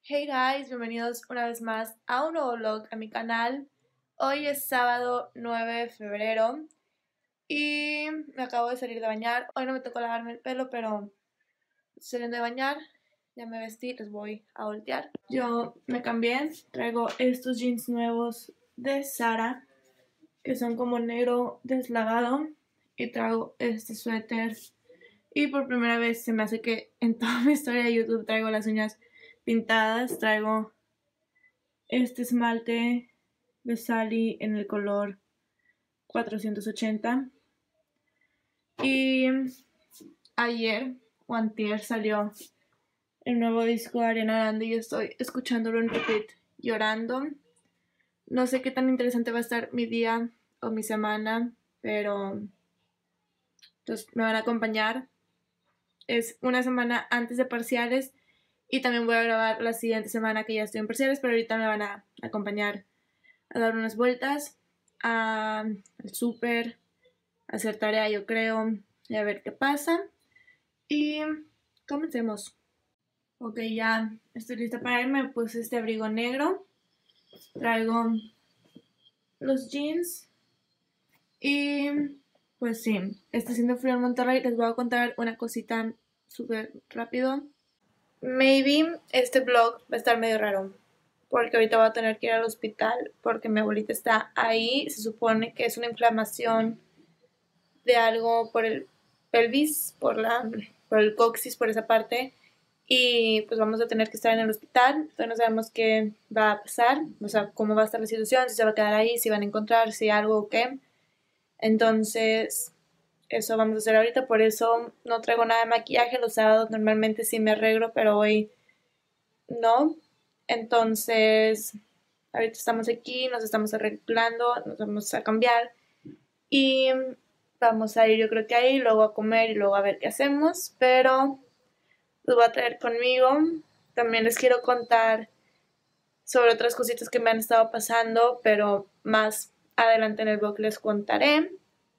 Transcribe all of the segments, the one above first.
Hey guys, bienvenidos una vez más a un nuevo vlog a mi canal. Hoy es sábado 9 de febrero y me acabo de salir de bañar. Hoy no me tocó lavarme el pelo, pero saliendo de bañar, ya me vestí, les voy a voltear. Yo me cambié, traigo estos jeans nuevos de Zara, que son como negro deslavado, y traigo este suéter. Y por primera vez se me hace que en toda mi historia de YouTube traigo las uñas pintadas. Traigo este esmalte de Sally en el color 480. Y ayer o antier salió el nuevo disco de Ariana Grande y estoy escuchándolo en repeat llorando. No sé qué tan interesante va a estar mi día o mi semana, pero entonces me van a acompañar. Es una semana antes de parciales y también voy a grabar la siguiente semana que ya estoy en parciales, pero ahorita me van a acompañar a dar unas vueltas al súper, a hacer tarea yo creo, y a ver qué pasa. Y comencemos. Ok, ya estoy lista para irme. Me puse este abrigo negro, traigo los jeans y pues sí, está haciendo frío en Monterrey. Les voy a contar una cosita súper rápido. Maybe este vlog va a estar medio raro porque ahorita voy a tener que ir al hospital porque mi abuelita está ahí. Se supone que es una inflamación de algo por el pelvis, por el coxis, por esa parte, y pues vamos a tener que estar en el hospital. Entonces no sabemos qué va a pasar, o sea, cómo va a estar la situación, si se va a quedar ahí, si van a encontrar, si algo o qué. Entonces eso vamos a hacer ahorita. Por eso no traigo nada de maquillaje. Los sábados normalmente sí me arreglo, pero hoy no. Entonces ahorita estamos aquí, nos estamos arreglando, nos vamos a cambiar y vamos a ir, yo creo que ahí, luego a comer y luego a ver qué hacemos, pero los voy a traer conmigo. También les quiero contar sobre otras cositas que me han estado pasando, pero más adelante en el blog les contaré.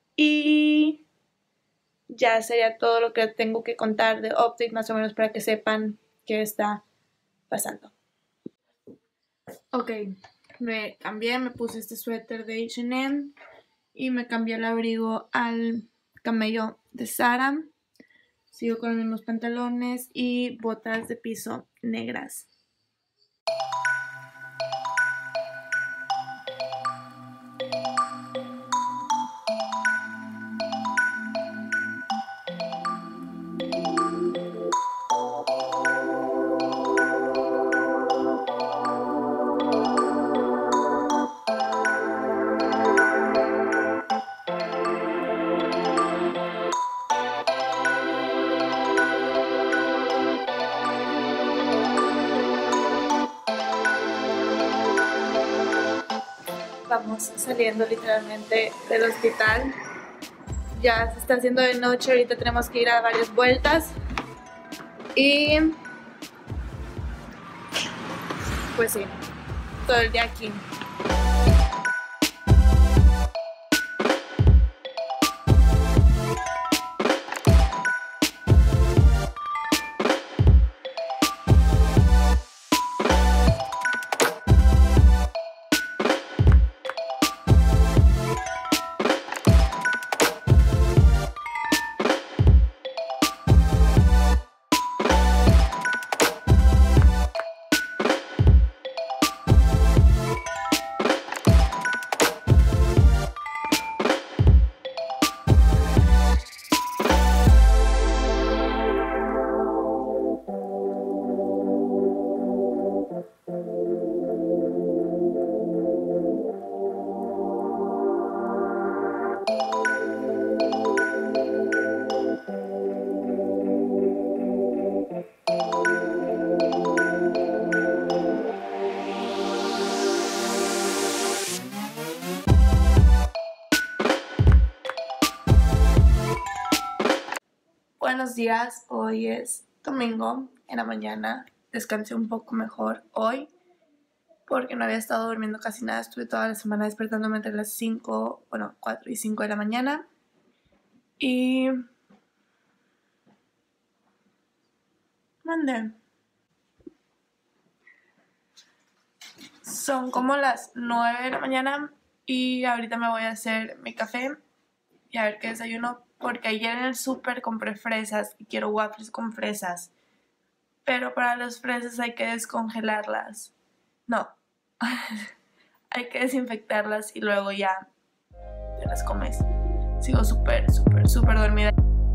Y ya sería todo lo que tengo que contar de update, más o menos, para que sepan qué está pasando. Ok, me cambié, me puse este suéter de H&M y me cambié el abrigo al camello de Zara. Sigo con los mismos pantalones y botas de piso negras. Vamos saliendo literalmente del hospital. Ya se está haciendo de noche, ahorita tenemos que ir a varias vueltas. Y pues sí, todo el día aquí. Buenos días, hoy es domingo en la mañana. Descansé un poco mejor hoy porque no había estado durmiendo casi nada. Estuve toda la semana despertándome entre las 4 y 5 de la mañana. Y mandé. Son como las 9 de la mañana y ahorita me voy a hacer mi café y a ver qué desayuno, porque ayer en el súper compré fresas y quiero waffles con fresas, pero para las fresas hay que descongelarlas. No, hay que desinfectarlas y luego ya te las comes. Sigo súper dormida.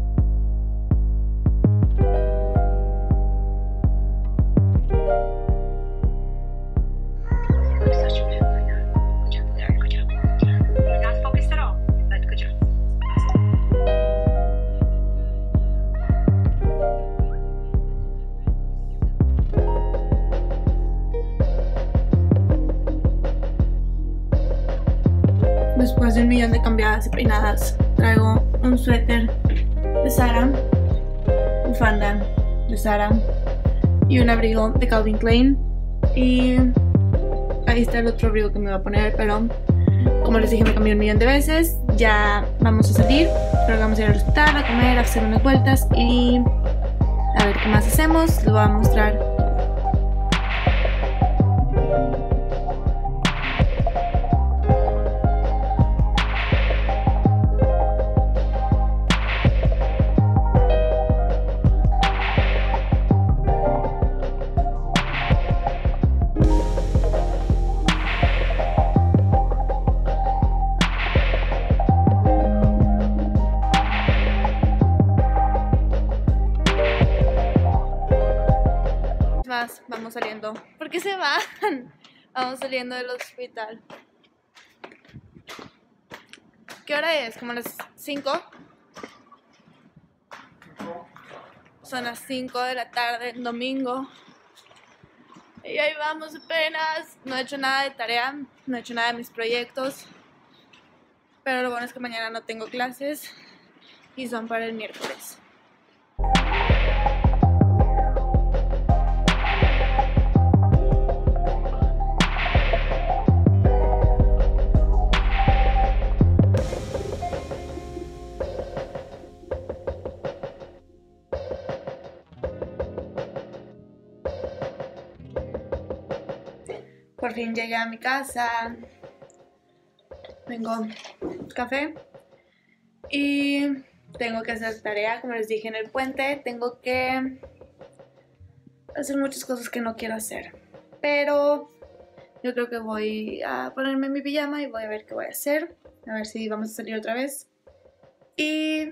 Después de 1.000.000 de cambiadas y peinadas, traigo un suéter de Zara, bufanda de Zara y un abrigo de Calvin Klein. Y ahí está el otro abrigo que me voy a poner, pero como les dije, me cambié 1.000.000 de veces. Ya vamos a salir, creo que vamos a ir al hospital a comer, a hacer unas vueltas y a ver qué más hacemos. Les voy a mostrar. Vamos saliendo. ¿Por qué se van? Vamos saliendo del hospital. ¿Qué hora es? ¿Como las 5? Son las 5 de la tarde, domingo. Y ahí vamos apenas. No he hecho nada de tarea, no he hecho nada de mis proyectos. Pero lo bueno es que mañana no tengo clases y son para el miércoles. Por fin llegué a mi casa, vengo café y tengo que hacer tarea, como les dije en el puente. Tengo que hacer muchas cosas que no quiero hacer, pero yo creo que voy a ponerme mi pijama y voy a ver qué voy a hacer, a ver si vamos a salir otra vez y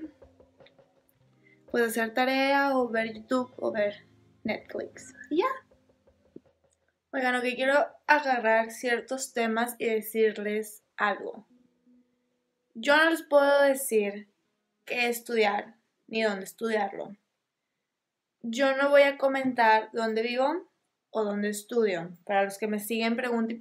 pues hacer tarea o ver YouTube o ver Netflix y ya. Oigan, lo que quiero agarrar ciertos temas y decirles algo. Yo no les puedo decir qué estudiar ni dónde estudiarlo. Yo no voy a comentar dónde vivo o dónde estudio. Para los que me siguen, pregunte,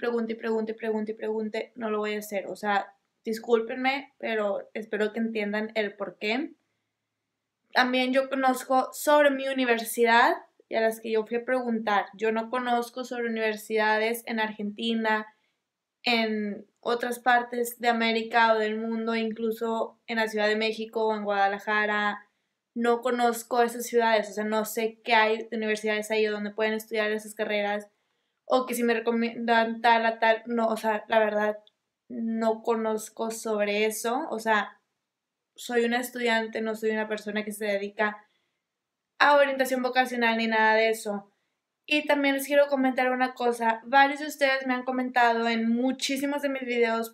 no lo voy a hacer. O sea, discúlpenme, pero espero que entiendan el por qué. También yo conozco sobre mi universidad y a las que yo fui a preguntar. Yo no conozco sobre universidades en Argentina, en otras partes de América o del mundo, incluso en la Ciudad de México o en Guadalajara. No conozco esas ciudades, o sea, no sé qué hay de universidades ahí donde pueden estudiar esas carreras, o que si me recomiendan tal a tal, no, o sea, la verdad, no conozco sobre eso. O sea, soy una estudiante, no soy una persona que se dedica a orientación vocacional ni nada de eso. Y también les quiero comentar una cosa. Varios de ustedes me han comentado en muchísimos de mis videos,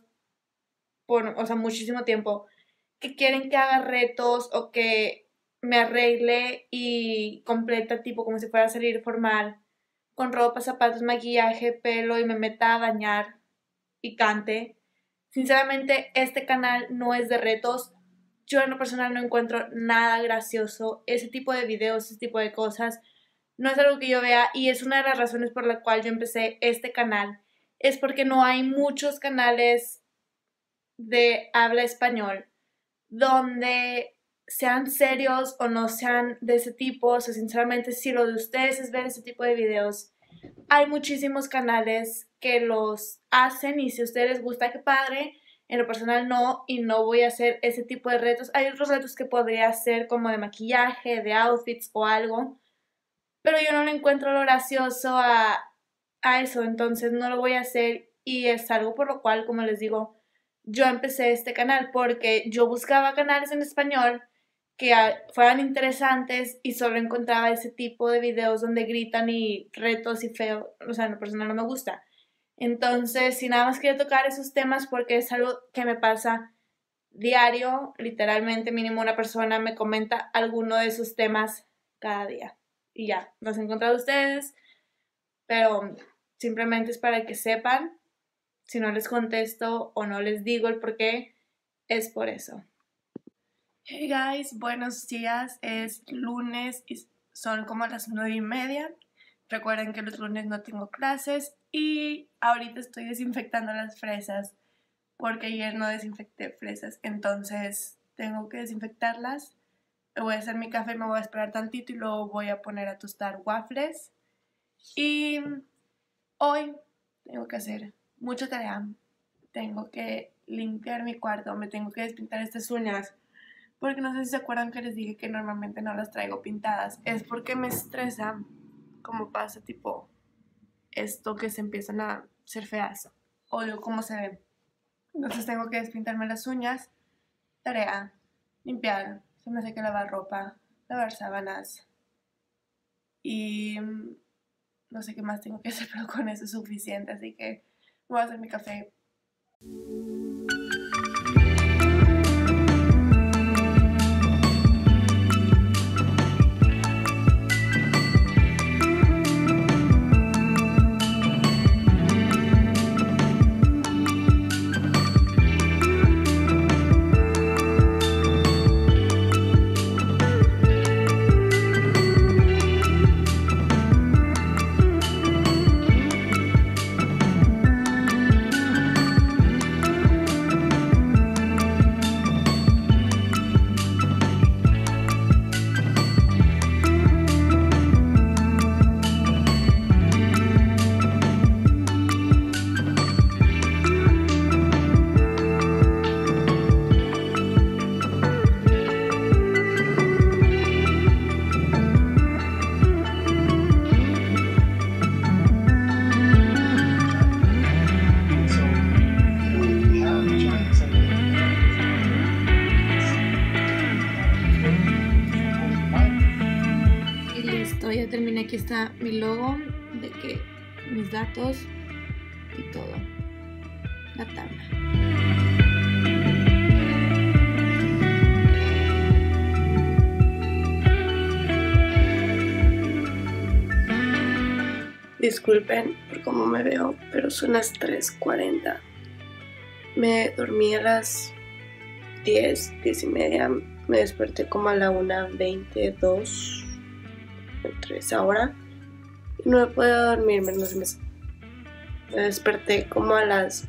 o sea, muchísimo tiempo, que quieren que haga retos o que me arregle y completa tipo como si fuera a salir formal, con ropa, zapatos, maquillaje, pelo y me meta a bañar y cante. Sinceramente, este canal no es de retos. Yo en lo personal no encuentro nada gracioso ese tipo de videos, ese tipo de cosas. No es algo que yo vea y es una de las razones por la cual yo empecé este canal. Es porque no hay muchos canales de habla español donde sean serios o no sean de ese tipo. O sea, sinceramente, si lo de ustedes es ver ese tipo de videos, hay muchísimos canales que los hacen y si a ustedes les gusta, qué padre. En lo personal no, y no voy a hacer ese tipo de retos. Hay otros retos que podría hacer como de maquillaje, de outfits o algo, pero yo no le encuentro lo gracioso a a eso, entonces no lo voy a hacer y es algo por lo cual, como les digo, yo empecé este canal porque yo buscaba canales en español que fueran interesantes y solo encontraba ese tipo de videos donde gritan y retos y feo, o sea, en lo personal no me gusta. Entonces, si nada más quiero tocar esos temas porque es algo que me pasa diario, literalmente mínimo una persona me comenta alguno de esos temas cada día. Y ya, los he encontrado ustedes, pero simplemente es para que sepan, si no les contesto o no les digo el por qué, es por eso. Hey guys, buenos días, es lunes y son como las 9:30. Recuerden que los lunes no tengo clases y ahorita estoy desinfectando las fresas porque ayer no desinfecté fresas, entonces tengo que desinfectarlas. Me voy a hacer mi café, me voy a esperar tantito y luego voy a poner a tostar waffles. Y hoy tengo que hacer mucha tarea. Tengo que limpiar mi cuarto, me tengo que despintar estas uñas. Porque no sé si se acuerdan que les dije que normalmente no las traigo pintadas. Es porque me estresa como pasa tipo esto que se empiezan a ser feas. Odio cómo se ven. Entonces tengo que despintarme las uñas. Tarea, limpiar, se me hace que lavar ropa, lavar sábanas. Y no sé qué más tengo que hacer, pero con eso es suficiente. Así que voy a hacer mi café. Ya terminé, aquí está mi logo de que mis datos y todo, la tabla. Disculpen por cómo me veo, pero son las 3:40. Me dormí a las 10:30. Me desperté como a la 1:22. Entre esa hora y no he podido dormirme, no sé, me desperté como a las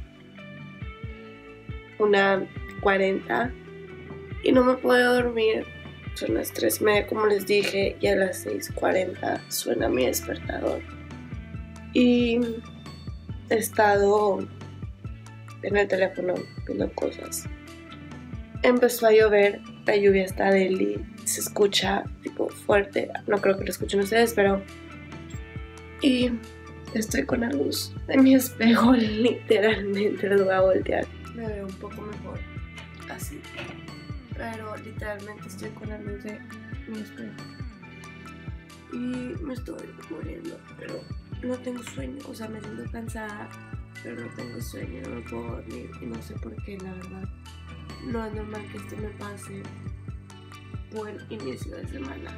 1:40 y no me puedo dormir. Son las 3:30 como les dije y a las 6:40 suena mi despertador y he estado en el teléfono viendo cosas. Empezó a llover, la lluvia está deli, se escucha tipo fuerte, no creo que lo escuchen ustedes, pero y estoy con la luz de mi espejo, literalmente lo voy a voltear, me veo un poco mejor así, pero literalmente estoy con la luz de mi espejo y me estoy muriendo, pero no tengo sueño, o sea, me siento cansada, pero no tengo sueño, no me puedo dormir y no sé por qué, la verdad. No es normal que esto me pase buen inicio de semana.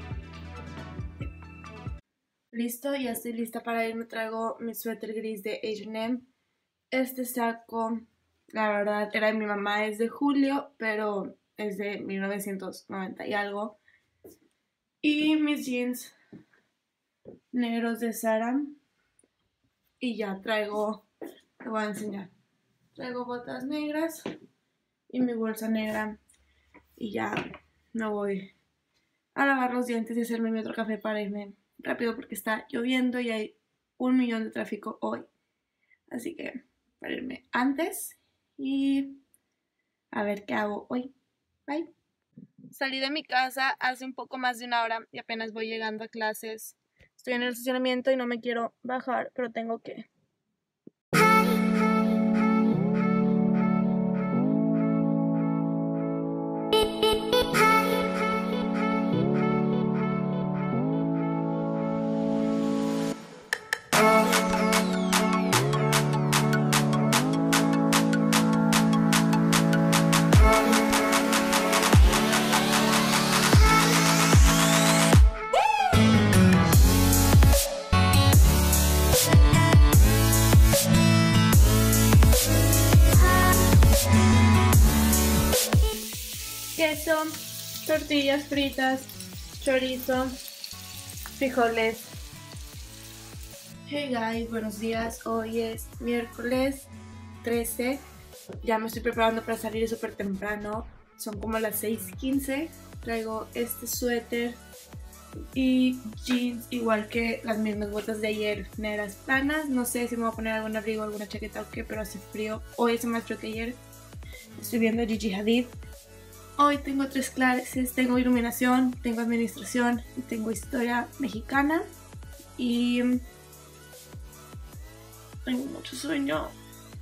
Listo, ya estoy lista para irme. Traigo mi suéter gris de H&M. Este saco, la verdad, era de mi mamá, es de julio, pero es de 1990 y algo. Y mis jeans negros de Zara. Y ya traigo, te voy a enseñar. Traigo botas negras y mi bolsa negra. Y ya me voy a lavar los dientes y hacerme mi otro café para irme rápido porque está lloviendo y hay 1.000.000 de tráfico hoy. Así que para irme antes y a ver qué hago hoy. Bye. Salí de mi casa hace un poco más de una hora y apenas voy llegando a clases. Estoy en el estacionamiento y no me quiero bajar, pero tengo que. Queso, tortillas fritas, chorizo, frijoles. Hey guys, buenos días. Hoy es miércoles 13. Ya me estoy preparando para salir súper temprano. Son como las 6:15. Traigo este suéter y jeans, igual que las mismas botas de ayer, negras planas. No sé si me voy a poner algún abrigo, alguna chaqueta o qué, pero hace frío. Hoy hace más frío que ayer. Estoy viendo Gigi Hadid. Hoy tengo 3 clases, tengo iluminación, tengo administración y tengo historia mexicana. Y tengo mucho sueño.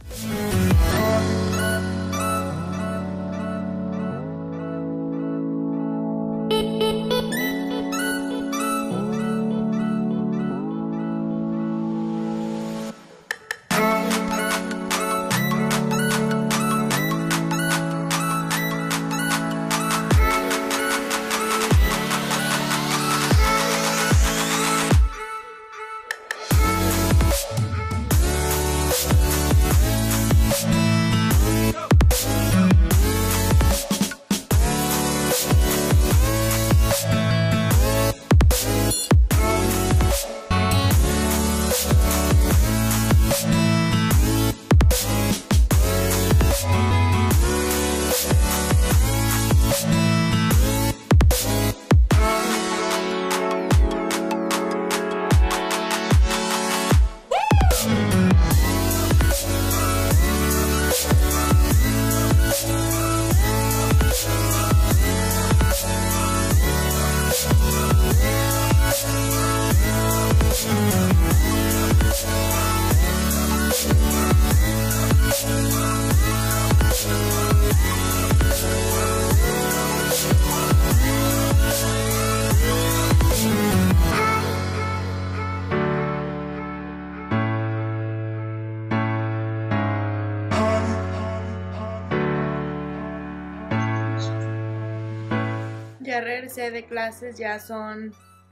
Ya regresé de clases, ya son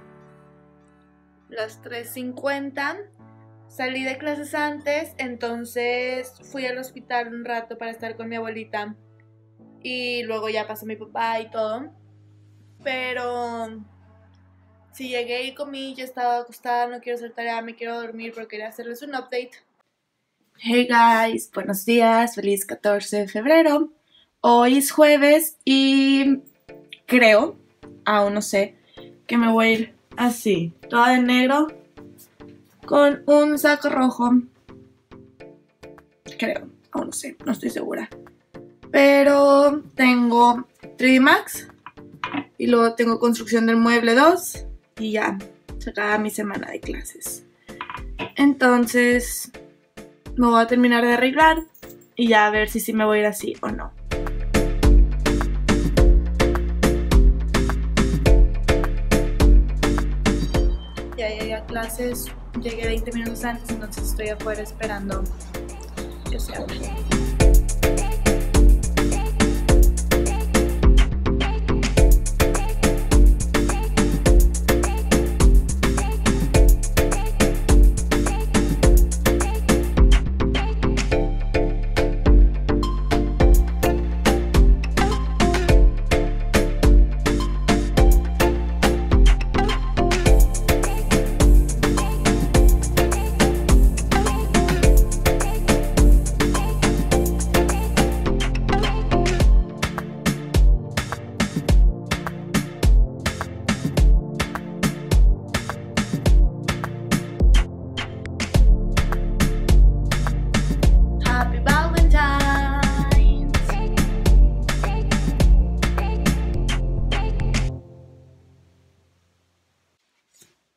las 3:50. Salí de clases antes, entonces fui al hospital un rato para estar con mi abuelita. Y luego ya pasó mi papá y todo. Pero si llegué y comí, ya estaba acostada, no quiero hacer tarea, me quiero dormir, pero quería hacerles un update. Hey guys, buenos días, feliz 14 de febrero. Hoy es jueves y creo, aún no sé, que me voy a ir así, toda de negro, con un saco rojo. Creo, aún no sé, no estoy segura. Pero tengo 3D Max y luego tengo construcción del mueble 2 y ya, se acaba mi semana de clases. Entonces me voy a terminar de arreglar y ya a ver si sí me voy a ir así o no. Ya llegué a clases, llegué 20 minutos antes, entonces estoy afuera esperando que se abra.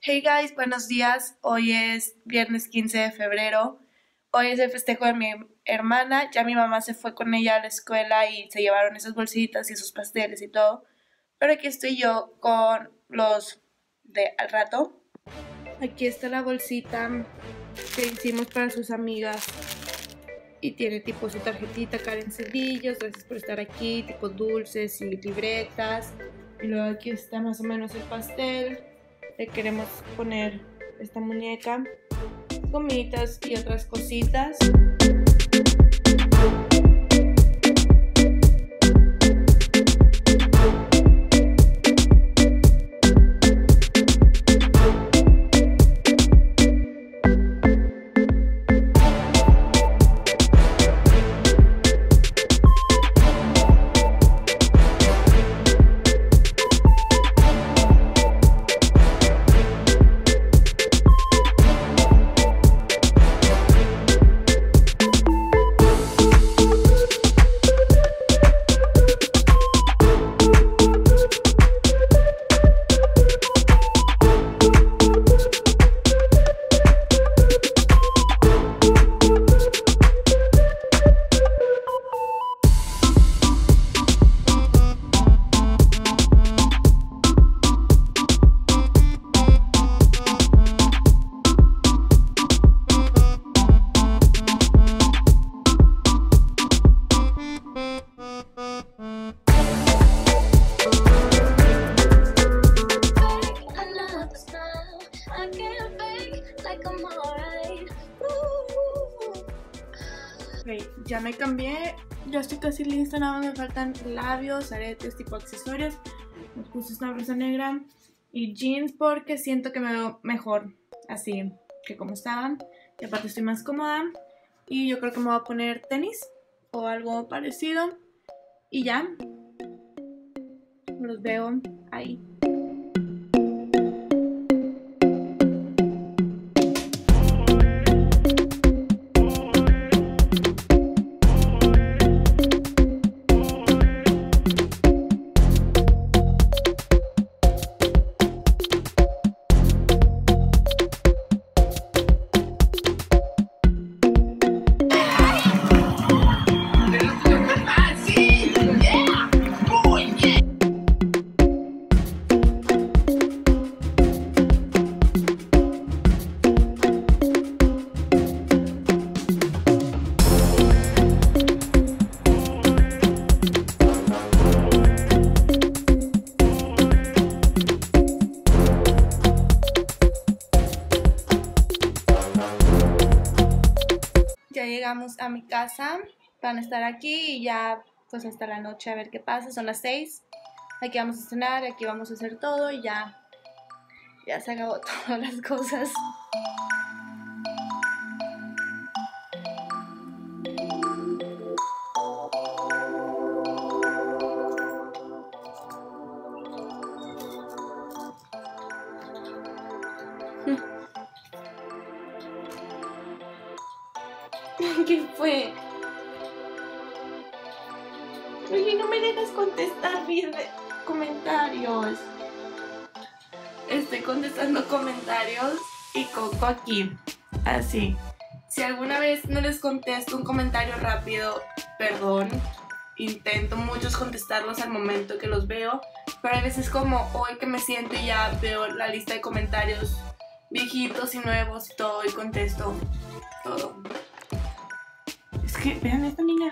Hey guys, buenos días. Hoy es viernes 15 de febrero. Hoy es el festejo de mi hermana. Ya mi mamá se fue con ella a la escuela y se llevaron esas bolsitas y esos pasteles y todo. Pero aquí estoy yo con los de al rato. Aquí está la bolsita que hicimos para sus amigas. Y tiene tipo su tarjetita, Karen Cedillos, gracias por estar aquí, tipo dulces y libretas. Y luego aquí está más o menos el pastel. Le queremos poner esta muñeca, gomitas y otras cositas. Okay, ya me cambié, ya estoy casi lista, nada más me faltan labios, aretes, tipo accesorios. Me puse esta blusa negra y jeans porque siento que me veo mejor así que como estaban. Y aparte estoy más cómoda y yo creo que me voy a poner tenis o algo parecido y ya, los veo ahí. Ya llegamos a mi casa, van a estar aquí y ya pues hasta la noche a ver qué pasa, son las 6. Aquí vamos a cenar, aquí vamos a hacer todo y ya se acabó todas las cosas. ¿Qué fue? Oye, no me dejas contestar mis comentarios. Estoy contestando comentarios y Coco aquí. Así. Si alguna vez no les contesto un comentario rápido, perdón. Intento muchos contestarlos al momento que los veo. Pero a veces como hoy que me siento y ya veo la lista de comentarios viejitos y nuevos y todo y contesto todo. Es que, vean esta niña.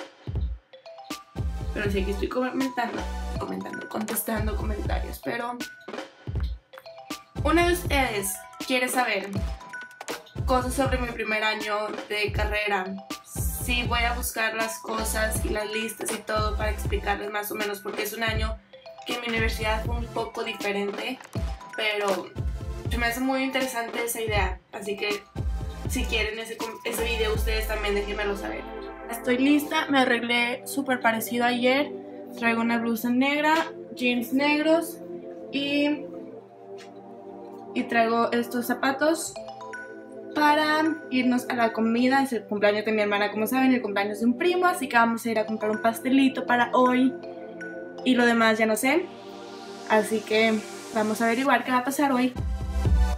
Pero sí que estoy contestando comentarios. Pero una de ustedes quiere saber cosas sobre mi primer año de carrera. Sí, voy a buscar las cosas y las listas y todo para explicarles más o menos, porque es un año que en mi universidad fue un poco diferente, pero se me hace muy interesante esa idea. Así que si quieren ese video ustedes también déjenmelo saber. Estoy lista, me arreglé súper parecido a ayer. Traigo una blusa negra, jeans negros y traigo estos zapatos para irnos a la comida. Es el cumpleaños de mi hermana, como saben, el cumpleaños de un primo, así que vamos a ir a comprar un pastelito para hoy y lo demás ya no sé. Así que vamos a averiguar qué va a pasar hoy.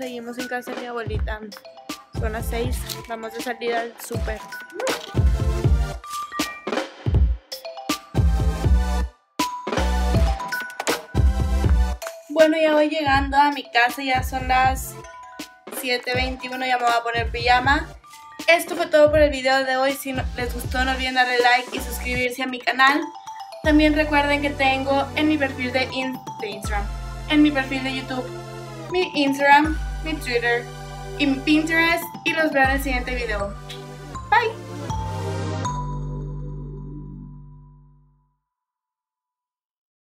Seguimos en casa de mi abuelita. Son las 6, vamos de salida al súper. Bueno, ya voy llegando a mi casa, ya son las 7:21, ya me voy a poner pijama. Esto fue todo por el video de hoy. Si les gustó, no olviden darle like y suscribirse a mi canal. También recuerden que tengo en mi perfil de Instagram, en mi perfil de YouTube, mi Instagram, mi Twitter y mi Pinterest, y los veo en el siguiente video. Bye.